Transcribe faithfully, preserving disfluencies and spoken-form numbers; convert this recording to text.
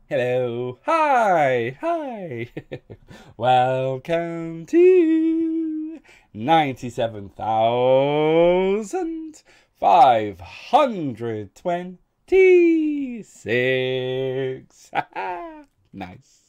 Hello. Hi. Hi. Welcome to ninety-seven thousand five hundred twenty-six. Nice.